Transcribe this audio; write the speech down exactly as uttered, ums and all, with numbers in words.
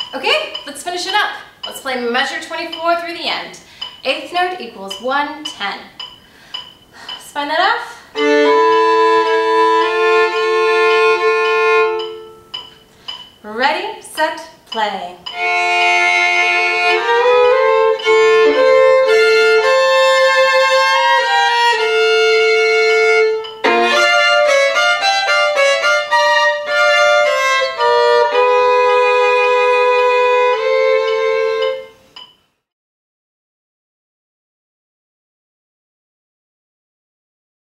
Okay, let's finish it up. Let's play measure twenty-four through the end. Eighth note equals one ten. Let's find that off. Ready, set, play.